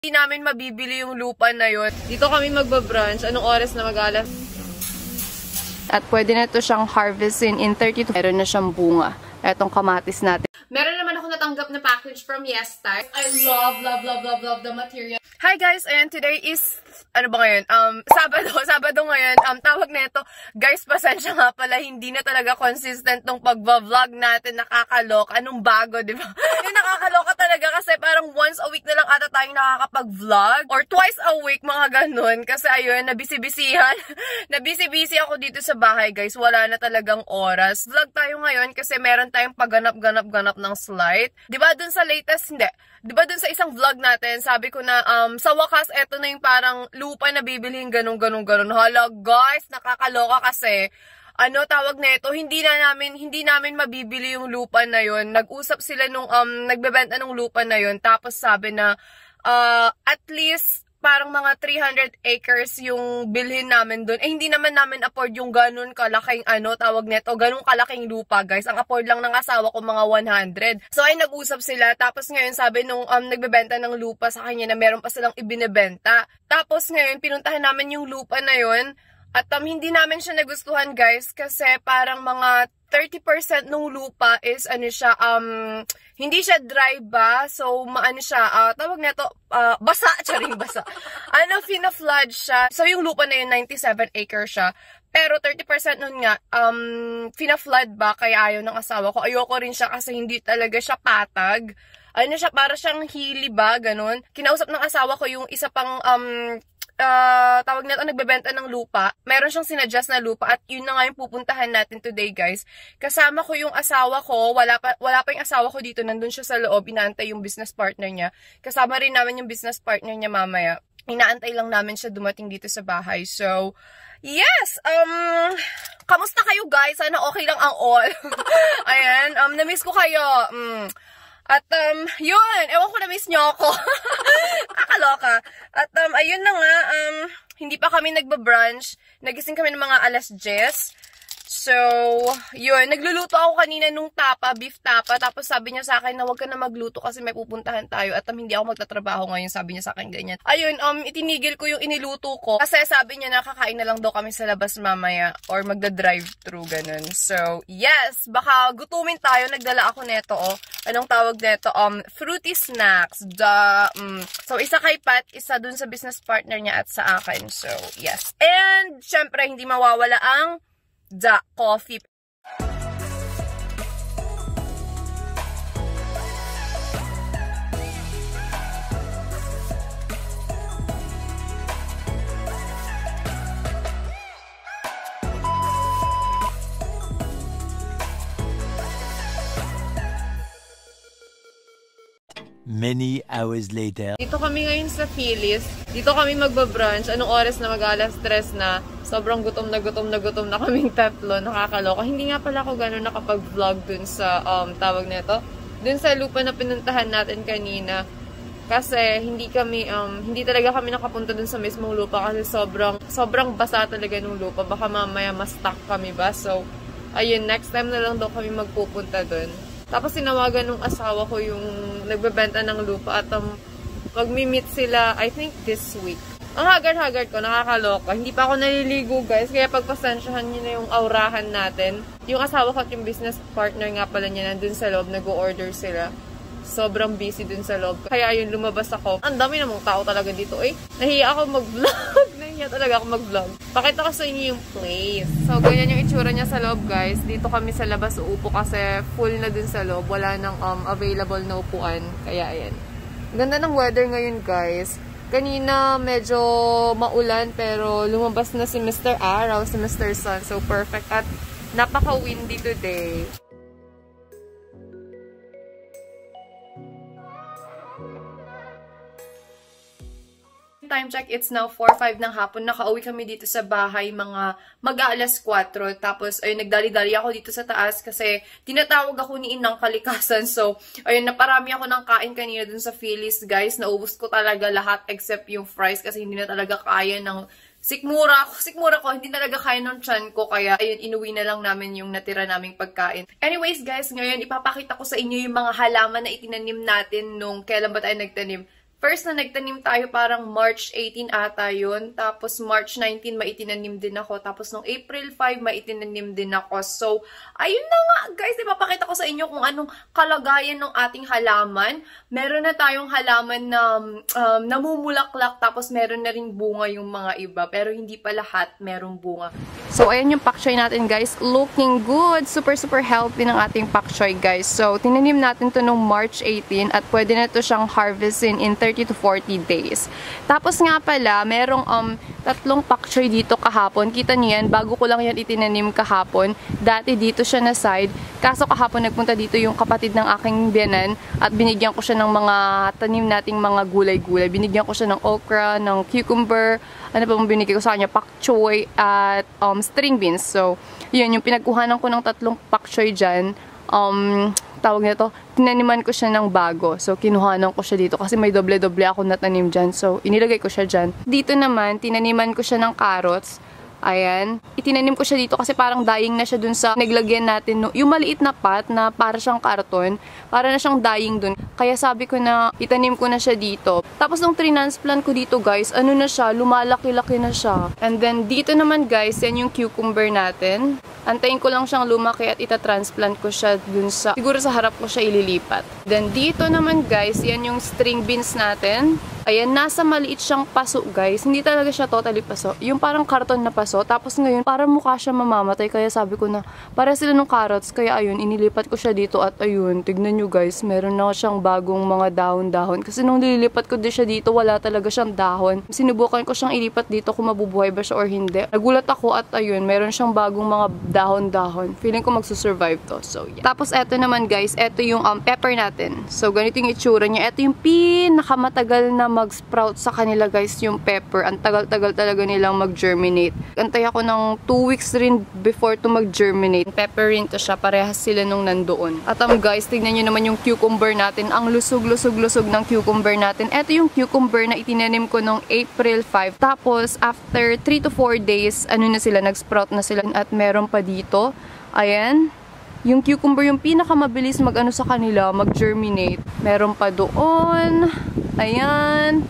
Hindi namin mabibili yung lupa na yun. Dito kami magbabrunch. Anong oras na mag-alas? At pwede na ito siyang harvestin in 30 to... Meron na siyang bunga. Etong kamatis natin. Meron naman ako natanggap na package from Yestar. I love the material. Hi guys! Ayan, today is... Ano ba ngayon? Sabado ngayon. Tawag na ito. Guys, pasensya nga pala. Hindi na talaga consistent tong pagva-vlog natin. Nakakaloka. Anong bago, di ba? Yung nakakaloka talaga kasi parang once a week na lang ata tayong nakakapag-vlog. Or twice a week, mga ganun. Kasi ayun, nabisi-bisihan. Nabisi-busy ako dito sa bahay, guys. Wala na talagang oras. Vlog tayo ngayon kasi meron tayong pagganap-ganap ng slide. Di ba dun sa latest? Hindi. Di ba dun sa isang vlog natin, sabi ko na sa wakas, eto na yung parang lupa na bibilhin, ganun. Hala, guys, nakakaloka kasi. Ano tawag nito, hindi namin mabibili yung lupa na yon. Nag-usap sila nung nagbebenta ng lupa na yon. Tapos sabi na at least parang mga 300 acres yung bilhin namin doon. Eh, hindi naman namin afford yung ganun kalaking, tawag neto, ganun kalaking lupa, guys. Ang afford lang ng asawa ko, mga 100. So, ay nag-usap sila. Tapos ngayon, sabi nung nagbebenta ng lupa sa kanya na meron pa silang ibinebenta. Tapos ngayon, pinuntahan namin yung lupa na yun. At hindi namin siya nagustuhan, guys, kasi parang mga 30% ng lupa is hindi siya dry ba? So siya, tawag nito, basa, basa. Fina-flood siya. So yung lupa na yun, 97 acres siya. Pero 30% nun nga, fina-flood ba? Kaya ayaw ng asawa ko. Ayoko rin siya kasi hindi talaga siya patag. Siya, para siyang hili ba? Ganun. Kinausap ng asawa ko yung isa pang, tawag nito, nagbebenta ng lupa. Meron siyang sinadjust na lupa at yun na nga yung pupuntahan natin today, guys. Kasama ko yung asawa ko, wala pa yung asawa ko dito, nandun siya sa loob, inaantay yung business partner niya. Kasama rin namin yung business partner niya mamaya. Inaantay lang namin siya dumating dito sa bahay. So, yes! Kamusta kayo, guys? Sana okay lang ang all. Ayan, na-miss ko kayo. At, yun, ewan ko na-miss nyo ako. Kakaloka. At, ayun na nga, hindi pa kami nagbabrunch. Nagising kami ng mga alas 10. So, yun, nagluluto ako kanina nung beef tapa. Tapos sabi niya sa akin na huwag ka na magluto kasi may pupuntahan tayo. At hindi ako magtatrabaho ngayon, sabi niya sa akin ganyan. Ayun, itinigil ko yung iniluto ko. Kasi sabi niya nakakain na lang daw kami sa labas mamaya. Or magda-drive-thru, ganun. So, yes, baka gutumin tayo. Nagdala ako neto, Anong tawag neto? Fruity snacks. So, isa kay Pat, isa dun sa business partner niya at sa akin. So, yes. And, syempre, hindi mawawala ang coffee. Many hours later. Dito kami ngayon sa Phyllis. Dito kami magbabrunch. Anong oras na mag-alas 3 na. Sobrang gutom na kaming tatlo. Nakakaloka. Hindi nga pala ako gano'n nakapag-vlog dun sa, tawag nito, dun sa lupa na pinuntahan natin kanina. Kasi hindi talaga kami nakapunta dun sa mismong lupa kasi sobrang basa talaga nung lupa. Baka mamaya ma-stuck kami ba? So, ayun, next time na lang daw kami magpupunta dun. Tapos sinawagan ng asawa ko yung nagbebenta ng lupa at mag-meet sila, I think, this week. Ang haggard ko, nakakaloka. Hindi pa ako naliligo, guys. Kaya pagpasensyahan nyo na yung aurahan natin. Yung asawa ko at yung business partner nga pala niya nandun sa loob, nag-o-order sila. Sobrang busy dun sa loob. Kaya ayun, lumabas ako. Ang dami namang tao talaga dito, Nahiya ako mag-vlog. Nahiya talaga ako mag-vlog. Pakita ko sa inyo yung place. So, ganyan yung itsura niya sa loob, guys. Dito kami sa labas uupo kasi full na dun sa loob. Wala nang available na upuan. Kaya ayan. Ganda ng weather ngayon, guys. Kanina medyo maulan pero lumabas na si Mr. Araw, si Mr. Sun. So, perfect. At napaka-windy today. Time check, it's now 4:05 ng hapon. Nakauwi kami dito sa bahay mga mag-aalas 4. Tapos, ayun, nagdali-dali ako dito sa taas kasi tinatawag ako ni Inang Kalikasan. So, ayun, naparami ako ng kain kanina dun sa Phyllis, guys. Naubos ko talaga lahat except yung fries kasi hindi na talaga kaya ng sikmura ko, hindi talaga kaya ng tiyan ko. Kaya, ayun, inuwi na lang namin yung natira naming pagkain. Anyways, guys, ngayon, ipapakita ko sa inyo yung mga halaman na itinanim natin nung kailan ba tayo nagtanim? First na nagtanim tayo parang March 18 ata yun. Tapos March 19 maitinanim din ako. Tapos nung April 5 maitinanim din ako. So, ayun na nga guys. Ipapakita ko sa inyo kung anong kalagayan ng ating halaman. Meron na tayong halaman na namumulaklak. Tapos meron na rin bunga yung mga iba. Pero hindi pa lahat merong bunga. So, ayan yung pak choy natin guys. Looking good. Super healthy ng ating pak choy guys. So, tinanim natin to nung March 18 at pwede na to siyang harvestin in 30 to 40 days. Tapos nga pala, merong 3 pak choy dito kahapon. Kita niyo yan, bago ko lang yan itinanim kahapon. Dati dito siya na side. Kaso kahapon nagpunta dito yung kapatid ng aking biyanan at binigyan ko siya ng mga tanim nating mga gulay-gulay. Binigyan ko siya ng okra, ng cucumber, ano pa mong binigay ko sa kanya, pak choy at string beans. So, yun, yung pinagkuhanan ko ng 3 pak choy dyan. Tawag nito, tinaniman ko siya ng bago. So, kinuhanan ko siya dito kasi may doble-doble ako natanim dyan. So, inilagay ko siya dyan. Dito naman, tinaniman ko siya ng carrots. Ayan. Itinanim ko siya dito kasi parang dying na siya dun sa naglagyan natin. Yung maliit na pot na para siyang karton, para na siyang dying dun. Kaya sabi ko na itanim ko na siya dito. Tapos nung transplant ko dito guys, ano na siya, lumalaki-laki na siya. And then dito naman guys, yan yung cucumber natin. Antayin ko lang siyang lumaki at itatransplant ko siya dun sa, siguro sa harap ko siya ililipat. Then dito naman guys, yan yung string beans natin. Ayan, nasa maliit siyang paso guys. Hindi talaga siya totally paso. Yung parang karton na paso. Tapos ngayon, parang mukha siya mamamatay. Kaya sabi ko na, para sila ng carrots. Kaya ayun, inilipat ko siya dito. At ayun, tignan nyo guys, meron na siyang bagong mga dahon-dahon. Kasi nung nililipat ko din siya dito, wala talaga siyang dahon. Sinubukan ko siyang ilipat dito kung mabubuhay ba siya or hindi. Nagulat ako at ayun, meron siyang bagong mga dahon-dahon. Feeling ko magsusurvive to. So, yeah. Tapos eto naman guys, eto yung pepper natin. So, ganito yung itsura niya. Eto yung pinakamatagal na mag-sprout sa kanila guys, yung pepper. Ang tagal-tagal talaga nilang mag-germinate. Antay ako ng 2 weeks rin before to mag-germinate. Pepper rin to siya. Parehas sila nung nandoon. At guys, tignan nyo naman yung cucumber natin. Ang lusog-lusog-lusog ng cucumber natin. Eto yung cucumber na itinanim ko nung April 5. Tapos, after 3 to 4 days, ano na sila, nag-sprout na sila. At meron pa dito. Ayan. Yung cucumber, yung pinakamabilis mag-ano sa kanila, mag-germinate. Meron pa doon. Ayan.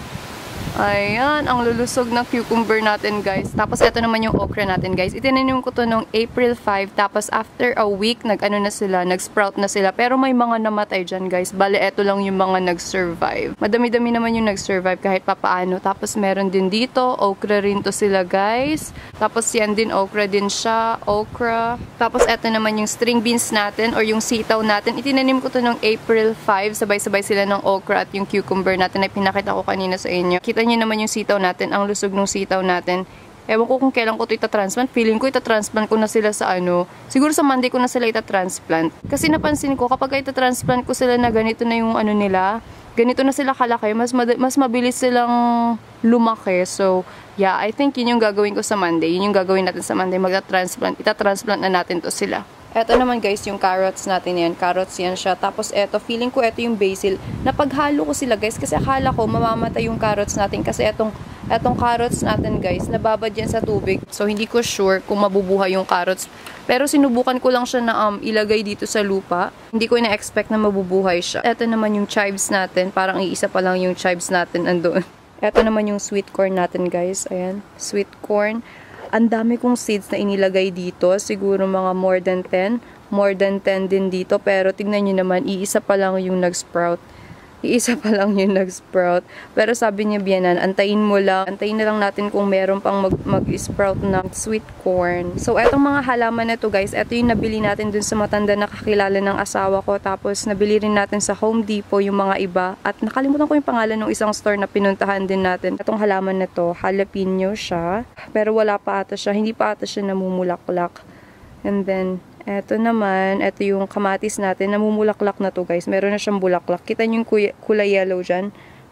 Ayan, ang lulusog ng cucumber natin, guys. Tapos, ito naman yung okra natin, guys. Itinanim ko to nung April 5. Tapos, after a week, nag-ano na sila, nag-sprout na sila. Pero may mga namatay dyan, guys. Bale, ito lang yung mga nag-survive. Madami-dami naman yung nag-survive kahit papaano. Tapos, meron din dito. Okra rin to sila, guys. Tapos, yan din, okra din siya. Okra. Tapos, ito naman yung string beans natin or yung sitaw natin. Itinanim ko to nung April 5. Sabay-sabay sila ng okra at yung cucumber natin na pinakita ko kanina sa inyo. Kita niyo naman yung sitaw natin, ang lusog ng sitaw natin. Ewan ko kung kailan ko ito itatransplant. Feeling ko itatransplant ko na sila sa ano. Siguro sa Monday ko na sila itatransplant. Kasi napansin ko, kapag itatransplant ko sila na ganito na yung ano nila, ganito na sila kalaki, mas mabilis silang lumaki. So, yeah, I think yun yung gagawin ko sa Monday. Yun yung gagawin natin sa Monday. Itatransplant na natin to sila. Eto naman guys, yung carrots natin yan. Carrots yan siya. Tapos eto, feeling ko eto yung basil. Napaghalo ko sila guys kasi akala ko mamamatay yung carrots natin kasi etong carrots natin guys, nababad yan sa tubig. So hindi ko sure kung mabubuhay yung carrots. Pero sinubukan ko lang siya na ilagay dito sa lupa. Hindi ko na-expect na mabubuhay siya. Eto naman yung chives natin. Parang iisa pa lang yung chives natin andoon. Eto naman yung sweet corn natin guys. Ayan, sweet corn. Ang dami kong seeds na inilagay dito. Siguro mga more than 10. More than 10 din dito. Pero tignan nyo naman, iisa pa lang yung nag-sprout. Iisa pa lang yung nag-sprout. Pero sabi niya, Bianan, antayin mo lang. Antayin na lang natin kung meron pang mag-sprout ng sweet corn. So, etong mga halaman na to guys, eto yung nabili natin dun sa matanda na kakilala ng asawa ko. Tapos, nabili rin natin sa Home Depot yung mga iba. At nakalimutan ko yung pangalan ng isang store na pinuntahan din natin. Etong halaman na to, jalapeno siya. Pero wala pa ata siya. Hindi pa ata siya namumulaklak. And then, eto naman, eto yung kamatis natin. Namumulaklak na to guys. Meron na siyang bulaklak. Kita nyo yung kulay yellow dyan.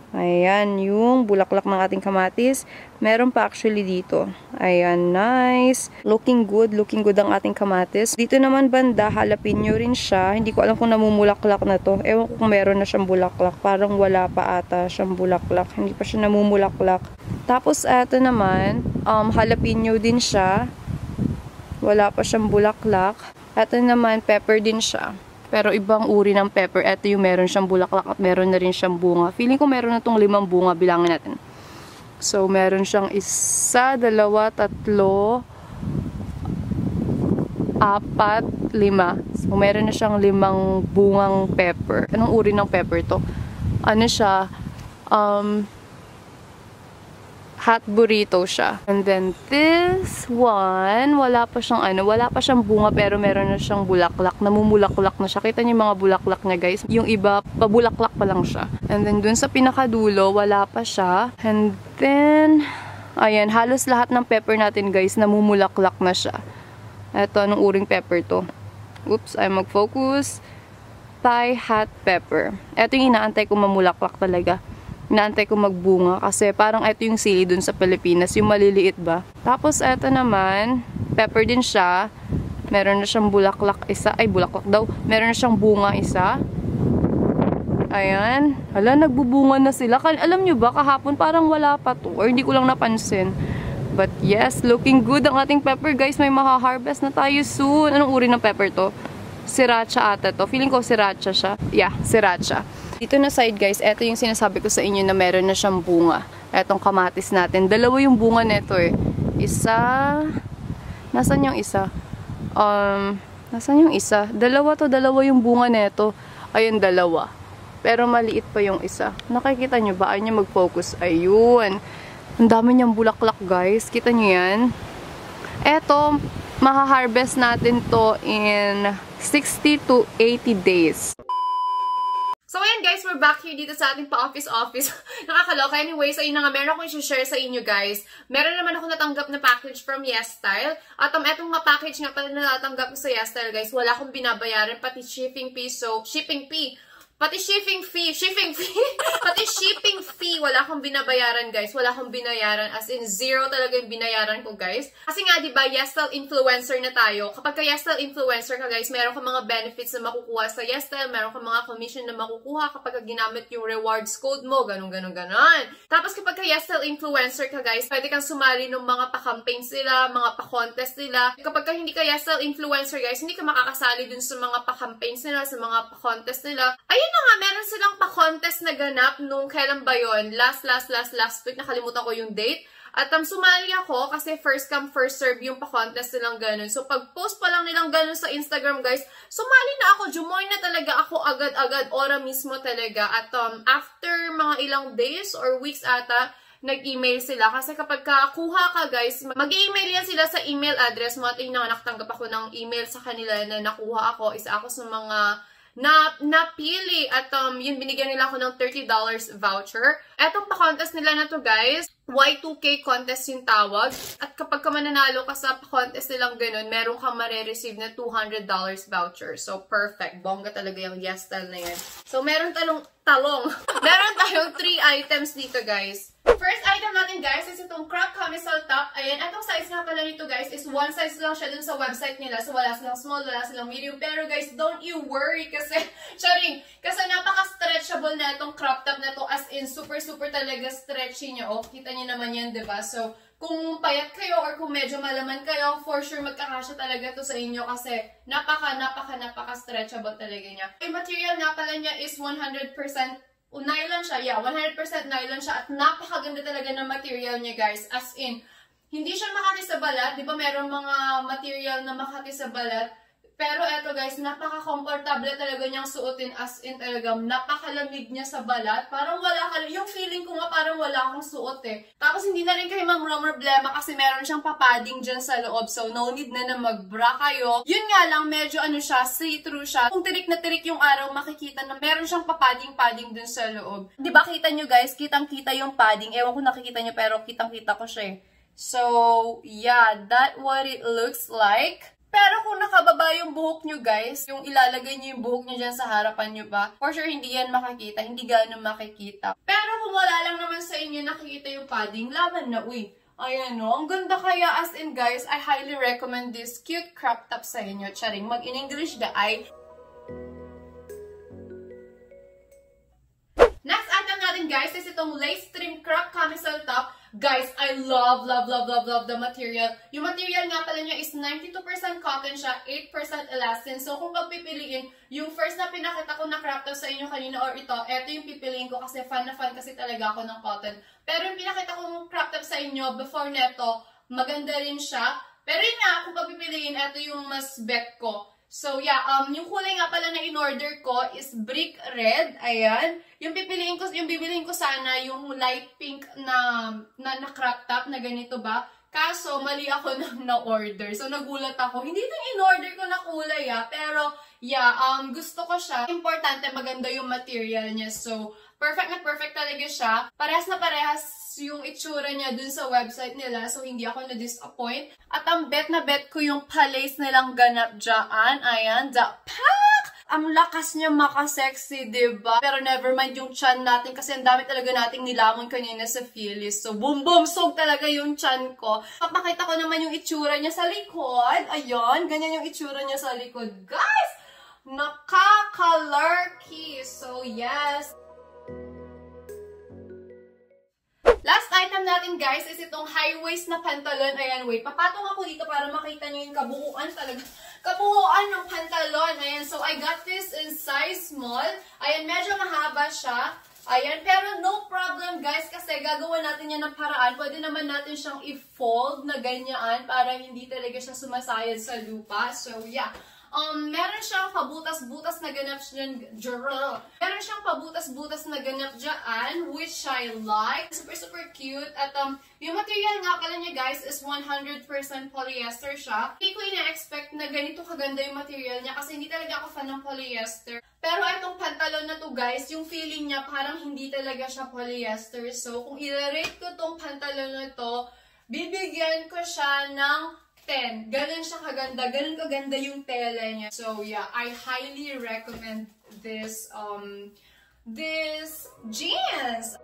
Ayan, yung bulaklak ng ating kamatis. Meron pa actually dito. Ayan, nice. Looking good ang ating kamatis. Dito naman banda, jalapeno rin siya. Hindi ko alam kung namumulaklak na to. Ewan ko kung meron na siyang bulaklak. Parang wala pa ata siyang bulaklak. Hindi pa siya namumulaklak. Tapos eto naman, jalapeno din siya. Wala pa siyang bulaklak. Ito naman, pepper din siya. Pero ibang uri ng pepper. Ito yung meron siyang bulaklak at meron na rin siyang bunga. Feeling ko meron na itong 5 bunga. Bilangin natin. So, meron siyang 1, 2, 3, 4, 5. So, meron na siyang 5 bungang pepper. Anong uri ng pepper to? Ano siya? Hot burrito siya. And then this one, wala pa siyang bunga pero meron na siyang bulaklak. Namumulaklak na siya. Kita niyo yung mga bulaklak niya, guys. Yung iba, pabulaklak pa lang siya. And then dun sa pinakadulo, wala pa siya. And then, ayan, halos lahat ng pepper natin, guys, namumulaklak na siya. Ito, anong uring pepper to? Oops, ay mag-focus. Thai hot pepper. Ito yung inaantay ko mamulaklak talaga. Inaantay ko magbunga kasi parang ito yung sili dun sa Pilipinas, yung maliliit ba. Tapos ito naman, pepper din siya. Meron na siyang bulaklak isa. Ay, bulaklak daw. Meron na siyang bunga isa. Ayan. Hala, nagbubunga na sila. Alam nyo ba, kahapon parang wala pa to. Or hindi ko lang napansin. But yes, looking good ang ating pepper, guys. May maha-harvest na tayo soon. Anong uri ng pepper to? Sriracha ata to. Feeling ko sriracha siya. Yeah, sriracha. Dito na side, guys, ito yung sinasabi ko sa inyo na meron na siyang bunga. Etong kamatis natin. 2 yung bunga nito eh. Isa... Nasaan yung isa? Nasaan yung isa? 2 yung bunga nito. Ayun, 2. Pero maliit pa yung isa. Nakikita nyo ba? Ayaw nyo mag-focus. Ayun. Ang dami niyang bulaklak, guys. Kita nyo yan? Eto, maha-harvest natin to in 60 to 80 days. So, ayan guys, we're back here dito sa ating pa-office. Nakakaloka. Anyways, ayun na nga, meron akong i-share sa inyo guys. Meron naman ako natanggap na package from YesStyle. At etong nga package nga pala na natanggap ko sa YesStyle guys, wala akong binabayaran, pati shipping fee. So, pati shipping fee, wala akong binabayaran guys. Wala akong binayaran, as in 0 talaga yung binayaran ko guys. Kasi nga diba, YesStyle influencer na tayo. Kapag ka YesStyle influencer ka guys, meron ka mga benefits na makukuha sa YesStyle, meron ka mga commission na makukuha kapag ka ginamit yung rewards code mo, ganon. Tapos kapag ka YesStyle influencer ka guys, pwede kang sumali ng mga pa-campaigns nila, mga pa-contest nila. Kapag ka hindi ka YesStyle influencer guys, hindi ka makakasali dun sa mga pa-campaigns nila, sa mga pa-contest nila. Ayun na nga, meron silang pa-contest na ganap nung kailan ba yun? Last week, nakalimutan ko yung date. At sumali ako kasi first come, first serve yung pa-contest nilang ganun. So, pag-post pa lang nilang ganun sa Instagram, guys, sumali na ako. Jumoin na talaga ako agad-agad, ora mismo talaga. At after mga ilang days or weeks ata, nag-email sila. Kasi kapag kakuha ka, guys, mag-email yan sila sa email address mo. At nakatanggap ako ng email sa kanila na nakuha ako. Isa ako sa mga napili at yun, binigyan nila ako ng $30 voucher. Etong pa-contest nila na to guys, Y2K contest yung tawag. At kapag ka mananalo ka sa pa-contest nilang ganun, meron kang marireceive na $200 voucher. So, perfect. Bongga talaga yung YesStyle na yan. So, meron tayong 3 items dito guys. First item natin guys is itong crop camisole top. Ayan, itong size nga pala nito guys is 1 size lang siya dun sa website nila. So wala silang small, wala silang medium. Pero guys, don't you worry kasi, kasi napaka-stretchable na itong crop top na to. As in, super talaga stretchy niya. Oh, kita niyo naman yan, diba? So, kung payat kayo or kung medyo malaman kayo, for sure magkakasya talaga to sa inyo kasi napaka-stretchable talaga niya. Yung material nga pala niya is 100% nylon siya. Yeah, 100% nylon siya at napakaganda talaga ng material niya guys. As in, hindi siya makati sa balat. Di ba meron mga material na makati sa balat? Pero eto guys, napaka-comfortable talaga niyang suotin, as in talagang napakalamig niya sa balat. Parang wala ka, yung feeling ko nga parang wala akong suot eh. Tapos hindi na rin kayo problema kasi meron siyang papading dyan sa loob. So no need na mag-bra kayo. Yun nga lang, medyo siya, see-through siya. Kung tirik na tirik yung araw, makikita na meron siyang papading dun sa loob. Diba kita nyo guys, kitang-kita yung padding. Ewan ko nakikita nyo pero kitang-kita ko siya eh. So yeah, that what it looks like. Pero kung nakababa yung buhok nyo guys, yung ilalagay nyo yung buhok nyo dyan sa harapan nyo ba, for sure hindi yan makikita, hindi gano'n makikita. Pero kung wala lang naman sa inyo nakikita yung padding, laban na, uy. Ayan no, ang ganda kaya, as in guys, I highly recommend this cute crop top sa inyo. Charing, mag-in-English the eye. Next item natin guys is itong lace trim crop camisole top. Guys, I love love the material. Yung material nga pala niya is 92% cotton siya, 8% elastin. So, kung pagpipiliin, yung first na pinakita ko na crop top sa inyo kanina or ito yung pipiliin ko kasi fan na fan kasi talaga ako ng cotton. Pero yung pinakita kong crop top sa inyo before neto, maganda rin siya. Pero yun nga, kung pagpipiliin, ito yung mas bet ko. So, yeah, yung kulay nga pala na in-order ko is brick red. Ayan. Yung bibiliin ko sana yung light pink na crop top na ganito ba. Kaso, mali ako nang na-order. So, nagulat ako. Hindi ito yung in-order ko na kulay, Pero, yeah, gusto ko siya. Importante, maganda yung material niya. So, perfect na perfect talaga siya. Parehas na parehas yung itsura niya dun sa website nila. So, hindi ako na-disappoint. At ang bet na bet ko yung palace nilang ganap dyan. Ayan, pak! Ang lakas niya makasexy, diba? Pero never mind yung chan natin kasi ang dami talaga nating nilamon kanina sa Phyllis. So, boom, boom, sog talaga yung chan ko. Papakita ko naman yung itsura niya sa likod. Ayun, ganyan yung itsura niya sa likod. Guys! Nakaka-lurky. So, yes. Last item natin, guys, is itong high-waist na pantalon. Ayan, wait. Papatong ako dito para makita nyo yung kabuuan talaga. Kabuuan ng pantalon. Ayan, so I got this in size small. Ayan, medyo mahaba siya. Ayan, pero no problem, guys, kasi gagawa natin yan ng paraan. Pwede naman natin siyang i-fold na ganyan para hindi talaga siya sumasayad sa lupa. So, yeah. Meron siyang pabutas-butas na ganap dyan. Meron siyang pabutas-butas na ganap dyan, which I like. Super, super cute. At yung material nga pala niya, guys, is 100% polyester siya. Hindi ko ina-expect na ganito kaganda yung material niya kasi hindi talaga ako fan ng polyester. Pero itong pantalon na to, guys, yung feeling niya parang hindi talaga siya polyester. So, kung i-rate ko tong pantalon na to, bibigyan ko siya ng 10. Ganun siya kaganda. Ganun kaganda yung tela niya. So, yeah, I highly recommend this, this jeans.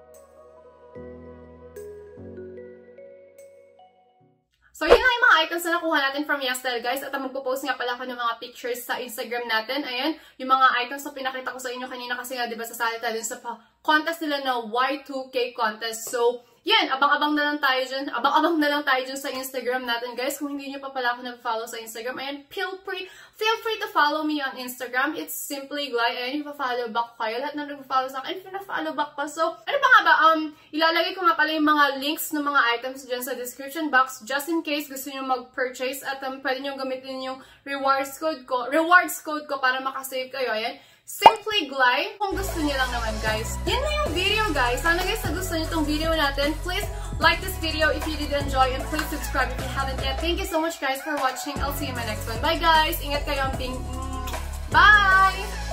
So, yun nga yung mga items na nakuha natin from YesStyle, guys. At magpo-post nga pala ako ng mga pictures sa Instagram natin. Ayan, yung mga items na pinakita ko sa inyo kanina kasi nga, diba, sasali tayo dun sa contest nila na Y2K contest. So, yan, abang-abang na lang tayo dyan. Abang-abang na lang tayo dyan sa Instagram natin, guys. Kung hindi nyo pa pala ako nag-follow sa Instagram, ayan, feel free to follow me on Instagram. It's Simply Gly. Ayan, yung pa-follow back kayo. Lahat na nag-follow sa akin, pina-follow back pa. So, ano pa nga ba? Ilalagay ko nga pala yung mga links ng mga items dyan sa description box just in case gusto nyo mag-purchase at pwede nyo gamitin yung rewards code ko para makasave kayo. Ayan. Simply Gly, kung gusto niyo lang naman, guys. Yan na yung video, guys. Sana, guys, na gusto niyo itong video natin. Please like this video if you did enjoy and please subscribe if you haven't yet. Thank you so much, guys, for watching. I'll see you in my next one. Bye, guys. Ingat kayo. Bye!